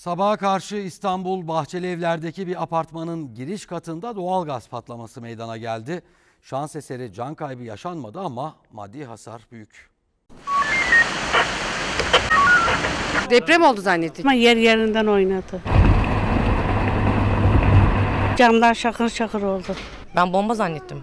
Sabaha karşı İstanbul Bahçelievler'deki bir apartmanın giriş katında doğalgaz patlaması meydana geldi. Şans eseri can kaybı yaşanmadı ama maddi hasar büyük. Deprem oldu zannettik. Ama yer yerinden oynadı. Camlar şakır şakır oldu. Ben bomba zannettim.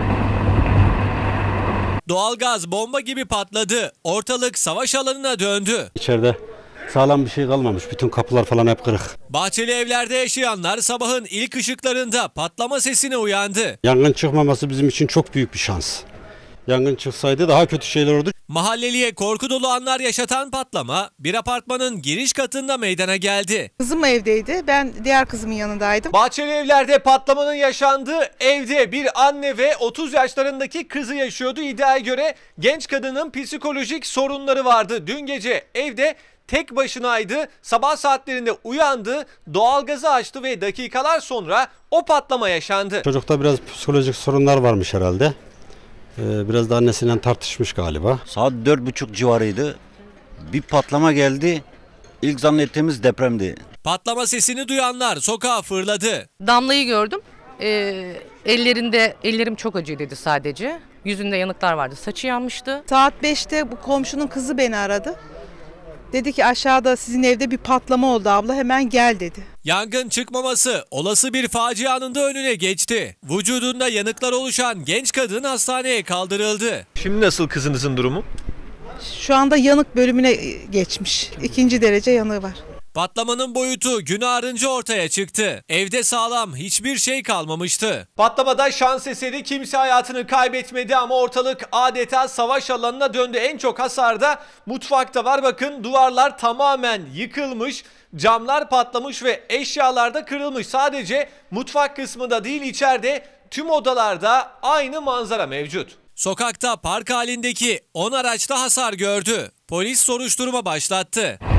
Doğalgaz bomba gibi patladı. Ortalık savaş alanına döndü. İçeride sağlam bir şey kalmamış. Bütün kapılar falan hep kırık. Bahçelievler'de yaşayanlar sabahın ilk ışıklarında patlama sesine uyandı. Yangın çıkmaması bizim için çok büyük bir şans. Yangın çıksaydı daha kötü şeyler olurdu. Mahalleliye korku dolu anlar yaşatan patlama bir apartmanın giriş katında meydana geldi. Kızım evdeydi. Ben diğer kızımın yanındaydım. Bahçelievler'de patlamanın yaşandığı evde bir anne ve 30 yaşlarındaki kızı yaşıyordu. İddiaya göre genç kadının psikolojik sorunları vardı. Dün gece evde tek başınaydı. Sabah saatlerinde uyandı, doğalgazı açtı ve dakikalar sonra o patlama yaşandı. Çocukta biraz psikolojik sorunlar varmış herhalde. Biraz da annesiyle tartışmış galiba. Saat 4.30 civarıydı. Bir patlama geldi. İlk zannettiğimiz depremdi. Patlama sesini duyanlar sokağa fırladı. Damlayı gördüm. Ellerim çok acılıydı sadece. Yüzünde yanıklar vardı. Saçı yanmıştı. Saat 5'te bu komşunun kızı beni aradı. Dedi ki aşağıda sizin evde bir patlama oldu abla, hemen gel dedi. Yangın çıkmaması olası bir facianın da önüne geçti. Vücudunda yanıklar oluşan genç kadın hastaneye kaldırıldı. Şimdi nasıl kızınızın durumu? Şu anda yanık bölümüne geçmiş. 2. derece yanığı var. Patlamanın boyutu gün ağarınca ortaya çıktı. Evde sağlam hiçbir şey kalmamıştı. Patlamada şans eseri kimse hayatını kaybetmedi ama ortalık adeta savaş alanına döndü. En çok hasar da mutfakta var. Bakın duvarlar tamamen yıkılmış, camlar patlamış ve eşyalar da kırılmış. Sadece mutfak kısmında değil, içeride tüm odalarda aynı manzara mevcut. Sokakta park halindeki 10 araçta hasar gördü. Polis soruşturma başlattı.